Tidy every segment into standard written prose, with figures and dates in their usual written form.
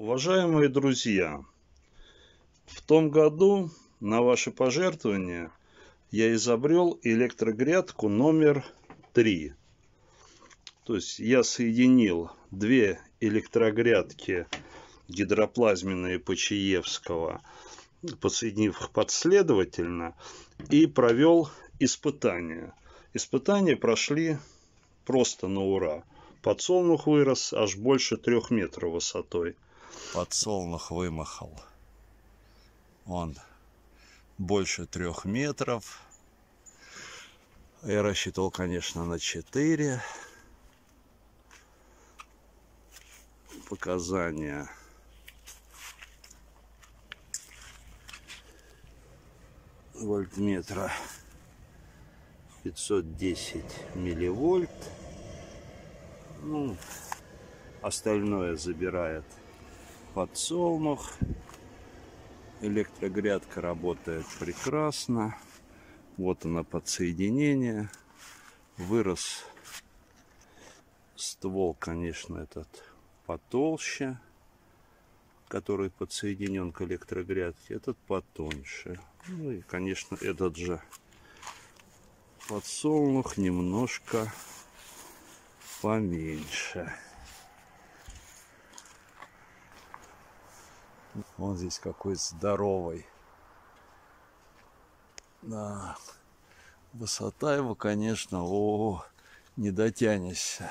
Уважаемые друзья, в том году на ваши пожертвования я изобрел электрогрядку номер 3. То есть я соединил две электрогрядки гидроплазменные Почаевского, подсоединив их последовательно, и провел испытания. Испытания прошли просто на ура. Подсолнух вырос аж больше 3 метров высотой. Подсолнух вымахал. Он больше 3 метров. Я рассчитывал, конечно, на 4. Показания. Вольтметра 510 милливольт. Ну, остальное забирает подсолнух. Электрогрядка работает прекрасно. Вот она подсоединение. Вырос ствол, конечно, этот потолще, который подсоединен к электрогрядке. Этот потоньше. Ну и, конечно, этот же подсолнух немножко поменьше. Он здесь какой здоровый. Да. Высота его, конечно, не дотянешься.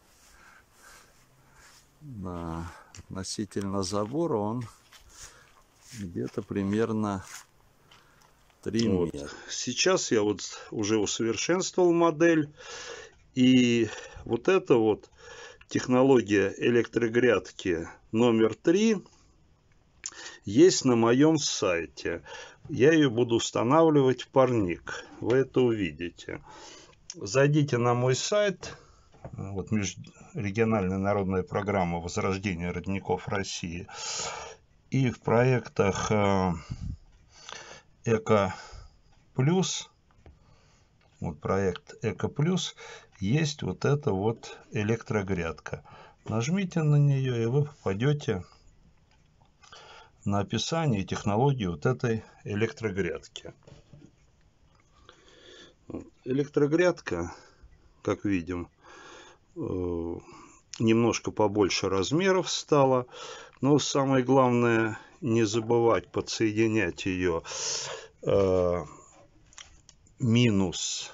Да. Относительно забора он где-то примерно 3 метра. Сейчас я вот уже усовершенствовал модель. И вот эта вот технология электрогрядки номер 3 есть на моем сайте. Я ее буду устанавливать в парник. Вы это увидите. Зайдите на мой сайт. Вот региональная народная программа возрождения родников России. И в проектах Эко Плюс, вот проект Эко Плюс, есть вот эта вот электрогрядка. Нажмите на нее, и вы попадете на описание и технологию вот этой электрогрядки. Электрогрядка, как видим, немножко побольше размеров стала. Но самое главное, не забывать подсоединять ее минус.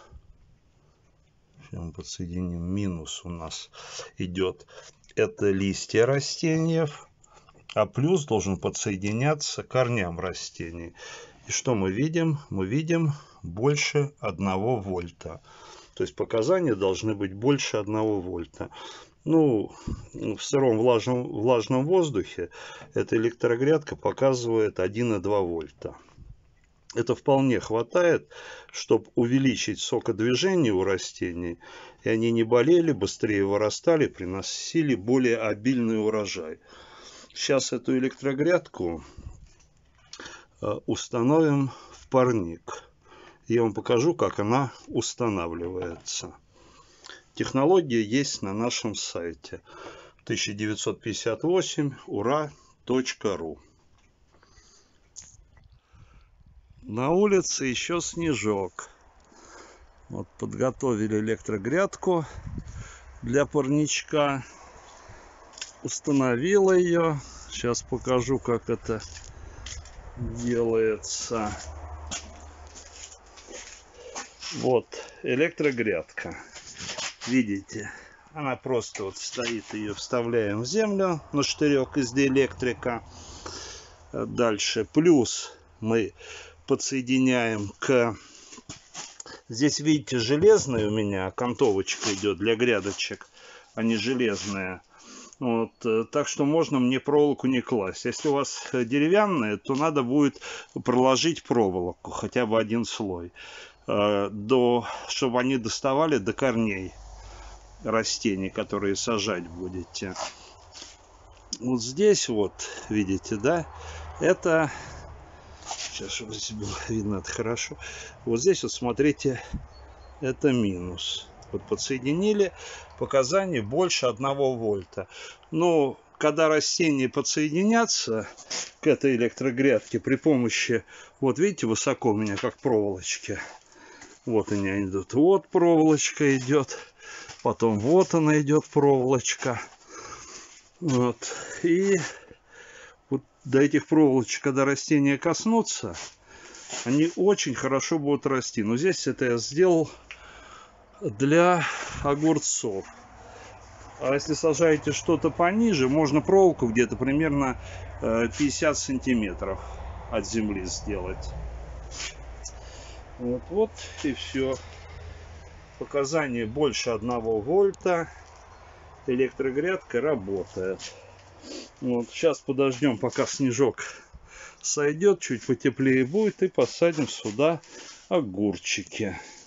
Мы подсоединим минус, у нас идет это листья растений, а плюс должен подсоединяться к корням растений. И что мы видим? Мы видим больше 1 вольта. То есть показания должны быть больше 1 вольта. Ну, в сыром влажном воздухе эта электрогрядка показывает 1,2 вольта. Это вполне хватает, чтобы увеличить сокодвижение у растений, и они не болели, быстрее вырастали, приносили более обильный урожай. Сейчас эту электрогрядку установим в парник. Я вам покажу, как она устанавливается. Технология есть на нашем сайте 1958ura.ru. На улице еще снежок. Вот подготовили электрогрядку для парничка. Установила ее. Сейчас покажу, как это делается. Вот электрогрядка. Видите, она просто вот стоит, ее вставляем в землю на штырек из диэлектрика. Дальше плюс мы подсоединяем к... Здесь, видите, железная у меня окантовочка идет для грядочек, а не железная. Вот, так что можно мне проволоку не класть. Если у вас деревянная, то надо будет проложить проволоку, хотя бы 1 слой, чтобы они доставали до корней растений, которые сажать будете. Вот здесь вот, видите, да, это... Сейчас, чтобы здесь было видно, это хорошо. Вот здесь вот, смотрите, это минус. Вот подсоединили, показания больше 1 вольта. Ну, когда растения подсоединятся к этой электрогрядке при помощи, вот видите, высоко у меня как проволочки. Вот они идут. Вот проволочка идет. Потом вот она идет, проволочка. Вот. И вот до этих проволочек, когда растения коснутся, они очень хорошо будут расти. Но здесь это я сделал для огурцов. А если сажаете что-то пониже, можно проволоку где-то примерно 50 сантиметров от земли сделать. Вот и все. Показания больше 1 вольта. Электрогрядка работает. Вот. Сейчас подождем, пока снежок сойдет, чуть потеплее будет, и посадим сюда огурчики.